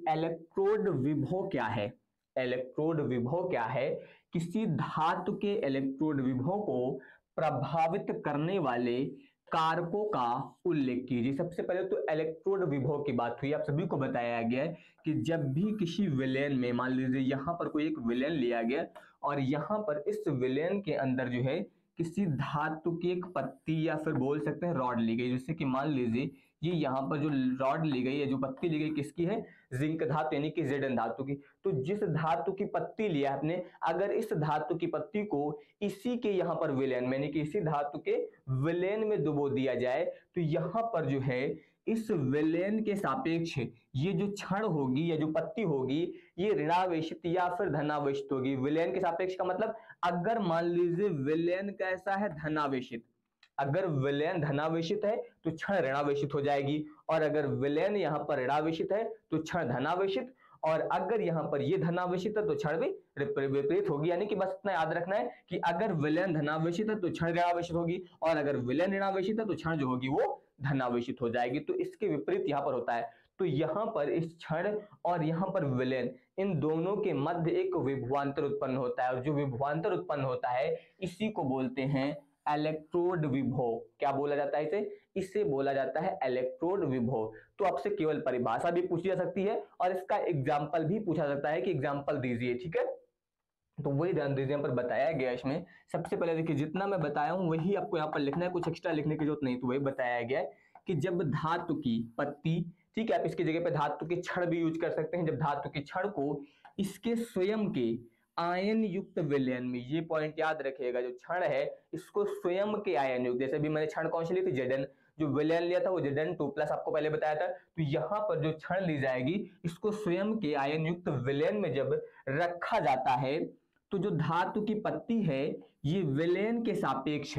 Electrode विभव क्या है। इलेक्ट्रोड विभव क्या है, किसी धातु के इलेक्ट्रोड विभव को प्रभावित करने वाले कारकों का उल्लेख कीजिए। सबसे पहले तो इलेक्ट्रोड विभव की बात हुई, आप सभी को बताया गया है कि जब भी किसी विलयन में, मान लीजिए यहां पर कोई एक विलयन लिया गया और यहां पर इस विलयन के अंदर जो है किसी धातु की एक पत्ती या फिर बोल सकते हैं रॉड ली गई, जैसे कि मान लीजिए ये यहाँ पर जो रॉड ली गई है, जो पत्ती ली गई किसकी है, जिंक धातु यानी कि Zn धातु की। तो जिस धातु की पत्ती लिया आपने, अगर इस धातु की पत्ती को इसी के यहाँ पर विलयन में यानी कि इसी धातु के विलयन में डुबो दिया जाए तो यहाँ पर जो है इस विलयन के सापेक्ष ये जो क्षण होगी या जो पत्ती होगी ये ऋणावेशित या फिर धनावेशित होगी। विलयन के सापेक्ष का मतलब, अगर मान लीजिए विलयन कैसा है, धनावेशित, अगर विलयन धनावेशित है तो क्षण ऋणावेशित हो जाएगी, और अगर विलयन यहां पर ऋणावेशित है तो क्षण धनावेशित, और अगर यहां पर ये धनावेशित है तो क्षण भी विपरीत होगी। यानी कि बस इतना याद रखना है कि अगर विलयन धनावेशित है तो क्षण ऋणावेशित होगी, और अगर विलयन ऋणावेशित है तो क्षण जो होगी वो धनावेशित हो जाएगी। तो इसके विपरीत यहां पर होता है। तो यहां पर इस क्षण और यहां पर विलयन, इन दोनों के मध्य एक विभवांतर उत्पन्न होता है, और जो विभवांतर उत्पन्न होता है इसी को बोलते हैं इलेक्ट्रोड विभव। क्या बोला जाता है इसे, इसे बोला जाता है इलेक्ट्रोड विभव। तो आपसे केवल परिभाषा भी पूछी जा सकती है और इसका एग्जाम्पल भी पूछा सकता है कि एग्जाम्पल दीजिए, ठीक है। तो वही ध्यान दीजिए, पर बताया गया इसमें। सबसे पहले देखिए, जितना मैं बताया हूं वही आपको यहाँ पर लिखना है, कुछ एक्स्ट्रा लिखने की जरूरत नहीं। तो वही बताया गया है कि जब धातु की पत्ती, ठीक है, आप इसकी जगह पे धातु के क्षण भी यूज कर सकते हैं, जब धातु के क्षण को इसके स्वयं के आयन युक्त विलयन में, ये पॉइंट याद रखिएगा, जो क्षण है इसको स्वयं के आयन युक्त, जैसे भी मैंने क्षण कौन सी ली थी, Zn, जो विलयन लिया था वो Zn2+ आपको पहले बताया था। तो यहां पर जो क्षण ली जाएगी इसको स्वयं के आयन युक्त विलयन में जब रखा जाता है तो जो धातु की पत्ती है ये विलयन के सापेक्ष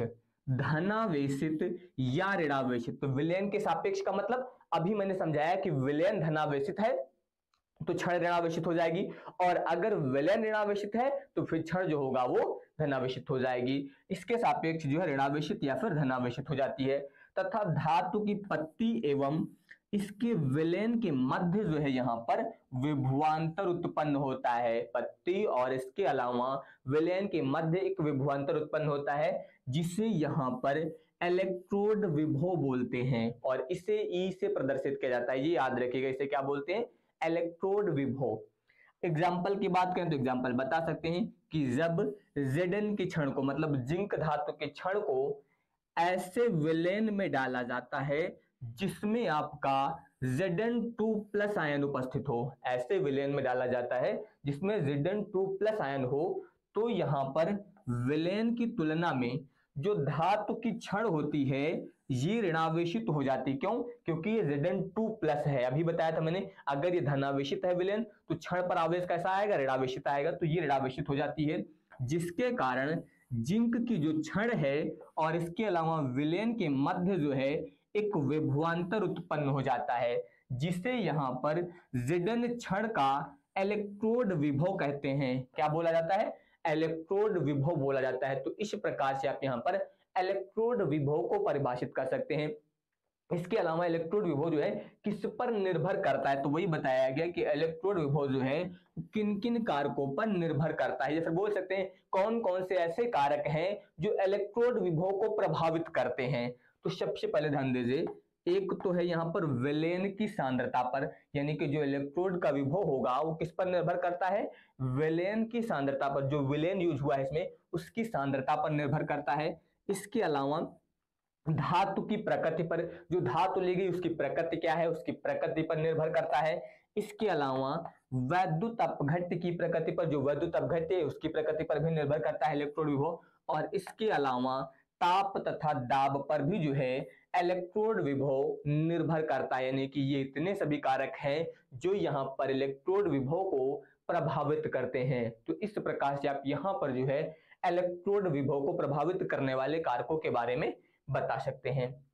धनावेशित या ऋणावेशित। तो विलयन के सापेक्ष का मतलब, अभी मैंने समझाया कि विलयन धनावेशित है तो क्षण ऋणावेशित हो जाएगी, और अगर विलयन ऋणावेशित है तो फिर क्षण जो होगा वो धनावेशित हो जाएगी। इसके सापेक्ष जो है ऋणावेशित या फिर धनावेशित हो जाती है। तथा धातु की पत्ती एवं इसके विलयन के मध्य जो है यहाँ पर विभवांतर उत्पन्न होता है। पत्ती और इसके अलावा विलयन के मध्य एक विभवांतर उत्पन्न होता है जिसे यहाँ पर इलेक्ट्रोड विभव बोलते हैं, और इसे ई से प्रदर्शित किया जाता है। ये याद रखिएगा, इसे क्या बोलते हैं, इलेक्ट्रोड विभव। एग्जाम्पल की बात करें तो एग्जाम्पल बता सकते हैं कि जब Zn के क्षण को, मतलब जिंक धातु के क्षण को ऐसे विलयन में डाला जाता है जिसमें आपका Zn2+ आयन उपस्थित हो, ऐसे विलयन में डाला जाता है जिसमें Zn2+ आयन हो, तो यहां पर विलयन की तुलना में जो धातु की क्षण होती है ये ऋणावेशित हो जाती। क्यों, क्योंकि ये Zn2+ है। अभी बताया था मैंने, अगर ये धनावेशित है विलयन तो क्षण पर आवेश कैसा आएगा, ऋणावेशित आएगा, तो ये ऋणावेशित हो जाती है, जिसके कारण जिंक की जो क्षण है और इसके अलावा विलयन के मध्य जो है एक विभवांतर उत्पन्न हो जाता है, जिसे यहां पर Zn क्षण का इलेक्ट्रोड विभव कहते हैं। क्या बोला जाता है, इलेक्ट्रोड विभव बोला जाता है। तो इस प्रकार से आप यहां पर इलेक्ट्रोड विभव को परिभाषित कर सकते हैं। इसके अलावा इलेक्ट्रोड विभव जो है किस पर निर्भर करता है, तो वही बताया गया कि इलेक्ट्रोड विभव जो है किन किन कारकों पर निर्भर करता है। जैसे बोल सकते हैं कौन कौन से ऐसे कारक हैं जो इलेक्ट्रोड विभव को प्रभावित करते हैं। तो सबसे पहले ध्यान दीजिए, एक तो है यहां पर विलयन की सांद्रता पर, यानी कि जो इलेक्ट्रोड का विभव होगा वो किस पर निर्भर करता है, विलयन की सांद्रता पर, जो विलयन यूज हुआ है इसमें उसकी सांद्रता पर निर्भर करता है। इसके अलावा धातु की प्रकृति पर, जो धातु ली गई उसकी प्रकृति क्या है, उसकी प्रकृति पर निर्भर करता है। इसके अलावा वैद्युत अपघट्य की प्रकृति पर, जो वैद्युत अपघट्य है उसकी प्रकृति पर भी निर्भर करता है इलेक्ट्रोड विभव। और इसके अलावा ताप तथा दाब पर भी जो है इलेक्ट्रोड विभव निर्भर करता है। यानी कि ये इतने सभी कारक हैं जो यहाँ पर इलेक्ट्रोड विभव को प्रभावित करते हैं। तो इस प्रकार से आप यहाँ पर जो है इलेक्ट्रोड विभव को प्रभावित करने वाले कारकों के बारे में बता सकते हैं।